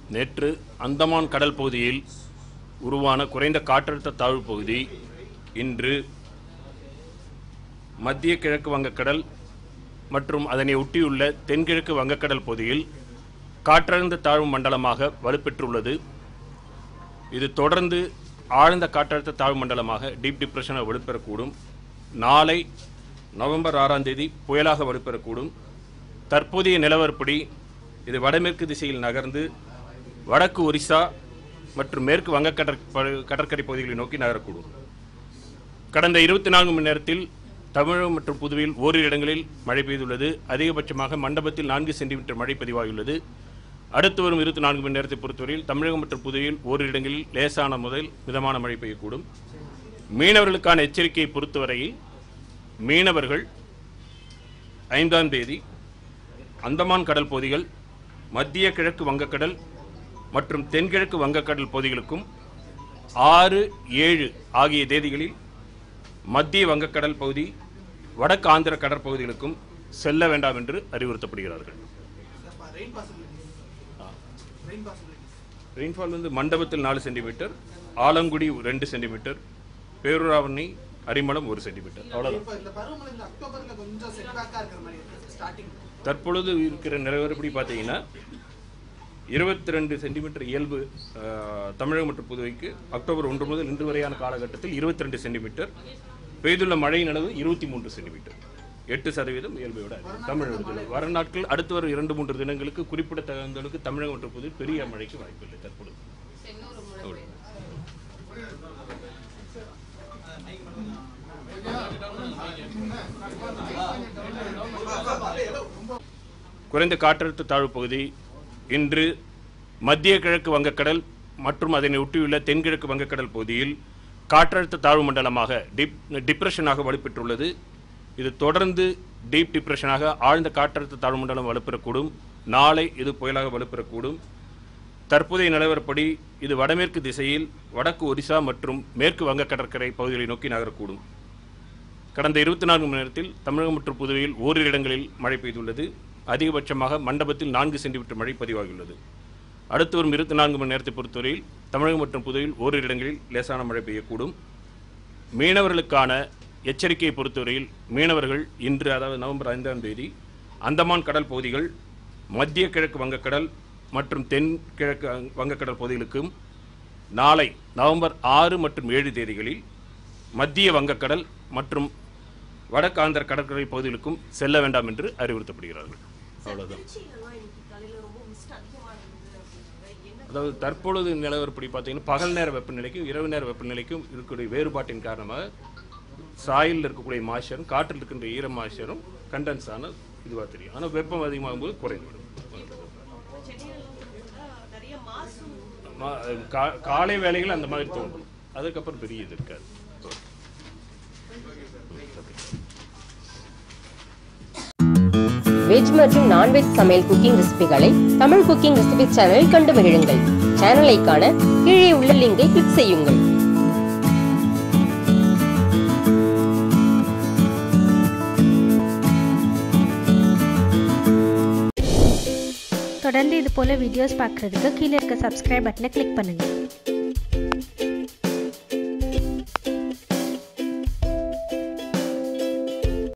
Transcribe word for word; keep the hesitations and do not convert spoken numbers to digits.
நேற்று அந்தமான் கடல் பகுதியில் உருவான குறைந்த காற்றழுத்த தாழ்வு பகுதி இன்று மத்திய கிழக்கு வங்கக்கடல் மற்றும் அதனை ஒட்டியுள்ள தென்கிழக்கு வங்கக்கடல் பகுதியில் காற்றழுத்த தாழ்வு மண்டலமாக வலுப்பெற்றுள்ளது. இது தொடர்ந்து ஆழ்ந்த காற்றழுத்த தாழ்வு மண்டலமாக டீப் டிப்ரெஷனாக வலுப்பெறக்கூடும். நாளை நவம்பர் ஆறாம் தேதி புயலாக வலுப்பெறக்கூடும். தற்போதைய நிலவரப்படி இது வடமேற்கு திசையில் நகர்ந்து வடக்கு ஒரிசா மற்றும் மேற்கு வங்க கடற்கரை பகுதிகளை நோக்கி நகரக்கூடும். கடந்த இருபத்தி நான்கு மணி நேரத்தில் தமிழகம் மற்றும் புதுவையில் ஓரிரு இடங்களில் மழை பெய்துள்ளது. அதிகபட்சமாக மண்டபத்தில் நான்கு சென்டிமீட்டர் மழை பதிவாகியுள்ளது. அடுத்து வரும் இருபத்தி நான்கு மணி நேரத்தை பொறுத்தவரையில் தமிழகம் மற்றும் புதுவையில் ஓரிரு இடங்களில் லேசான முதல் மிதமான மழை பெய்யக்கூடும். மீனவர்களுக்கான எச்சரிக்கையை பொறுத்தவரையில் மீனவர்கள் ஐந்தாம் தேதி அந்தமான் கடல் பகுதிகள், மத்திய கிழக்கு வங்கக்கடல் மற்றும் தென்கிழக்கு வங்கக்கடல் பகுதிகளுக்கும் ஆறு ஏழு ஆகிய தேதிகளில் மத்திய வங்கக்கடல் பகுதி, வடக்கு ஆந்திர கடற்பகுதிகளுக்கும் செல்ல வேண்டாம் என்று அறிவுறுத்தப்படுகிறார்கள். ரெயின்ஃபால் வந்து மண்டபத்தில் நாலு சென்டிமீட்டர், ஆலங்குடி ரெண்டு சென்டிமீட்டர், பேரூராவணி அரிமளம் ஒரு சென்டிமீட்டர். அவ்வளவுதான். தற்பொழுது இருக்கிற நிலவரப்படி பார்த்தீங்கன்னா இருபத்தி ரெண்டு சென்டிமீட்டர் இயல்பு தமிழகம் மற்றும் புதுவைக்கு அக்டோபர் ஒன்று முதல் இன்று வரையான காலகட்டத்தில் இருபத்தி ரெண்டு சென்டிமீட்டர் பெய்துள்ள மழையின் அளவு இருபத்தி மூன்று சென்டிமீட்டர், எட்டு சதவீதம் இயல்பை விட தமிழகத்தில். வர நாட்கள் அடுத்து வரும் இரண்டு மூன்று தினங்களுக்கு குறிப்பிடத்தகுந்த அளவுக்கு தமிழகம் மற்றும் புதுவை பெரிய மழைக்கு வாய்ப்பில்லை. தற்பொழுது குறைந்த காற்றழுத்த தாழ்வு பகுதி இன்று மத்திய கிழக்கு வங்கக்கடல் மற்றும் அதனை ஒட்டியுள்ள தென்கிழக்கு வங்கக்கடல் பகுதியில் காற்றழுத்த தாழ்வு மண்டலமாக டிப் டிப்ரெஷனாக வலுப்பெற்றுள்ளது. இது தொடர்ந்து டீப் டிப்ரெஷனாக ஆழ்ந்த காற்றழுத்த தாழ்வு மண்டலம் வலுப்பெறக்கூடும். நாளை இது புயலாக வலுப்பெறக்கூடும். தற்போதைய நிலவரப்படி இது வடமேற்கு திசையில் வடக்கு ஒரிசா மற்றும் மேற்கு வங்க கடற்கரை பகுதிகளை நோக்கி நகரக்கூடும். கடந்த இருபத்தி நான்கு மணி நேரத்தில் தமிழகம் மற்றும் புதுவையில் ஓரிரு இடங்களில் மழை பெய்துள்ளது. அதிகபட்சமாக மண்டபத்தில் நான்கு சென்டிமீட்டர் மழை பதிவாகியுள்ளது. அடுத்து வரும் இருபத்தி நான்கு மணி நேரத்தை பொறுத்தவரையில் தமிழகம் மற்றும் புதுவையில் ஓரிரு இடங்களில் லேசான மழை பெய்யக்கூடும். மீனவர்களுக்கான எச்சரிக்கையை பொறுத்தவரையில் மீனவர்கள் இன்று, அதாவது நவம்பர் ஐந்தாம் தேதி, அந்தமான் கடல் பகுதிகள், மத்திய கிழக்கு வங்கக்கடல் மற்றும் தென்கிழக்கு வங்கக்கடல் பகுதிகளுக்கும் நாளை நவம்பர் ஆறு மற்றும் ஏழு தேதிகளில் மத்திய வங்கக்கடல் மற்றும் வடக்கு ஆந்திர கடற்கரை பகுதிகளுக்கும் செல்ல வேண்டாம் என்று அறிவுறுத்தப்படுகிறார்கள். அவ்வளவுதான். அதாவது தற்பொழுது நிலவரப்படி பார்த்தீங்கன்னா பகல் நேர வெப்பநிலைக்கும் இரவு நேர வெப்பநிலைக்கும் இருக்கக்கூடிய வேறுபாட்டின் காரணமாக சாயில் இருக்கக்கூடிய மாய்ச்சரும் காற்றில் இருக்கின்ற ஈர மாய்ச்சரும் கண்டென்ஸ் ஆன இதுவாக தெரியும். ஆனால் வெப்பம் அதிகமாகும் போது குறைந்துவிடும். காலை வேளைகள் அந்த மாதிரி தோன்றும், அதுக்கப்புறம் பெரிய இது இருக்காது. வெஜ் மற்றும் நான்வெஜ் சமையல் குக்கிங் ரெசிபிகளை தமிழ் குக்கிங் ரெசிபி சேனலில் கண்டு மகிழுங்கள். சேனலை காண கீழே உள்ள லிங்கை கிளிக் செய்யுங்கள். தொடர்ந்து இது போல வீடியோஸ் பார்க்குறதுக்கு கீழே இருக்க சப்ஸ்கிரைப் பட்டனை கிளிக் பண்ணுங்கள்.